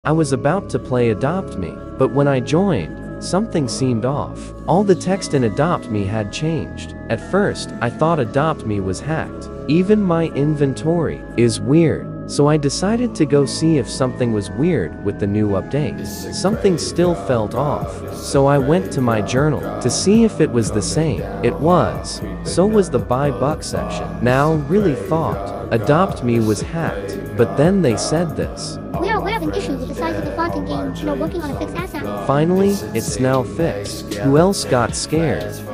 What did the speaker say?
I was about to play Adopt Me, but when I joined, something seemed off. All the text in Adopt Me had changed. At first, I thought Adopt Me was hacked. Even my inventory is weird. So I decided to go see if something was weird with the new update. Something still felt off, so I went to my journal to see if it was the same. It was. So was the buy buck section. Now really thought Adopt Me was hacked, but then they said this. We are aware of an issue with the size of the font in game. We are working on a fix ASAP. Finally, it's now fixed. Who else got scared?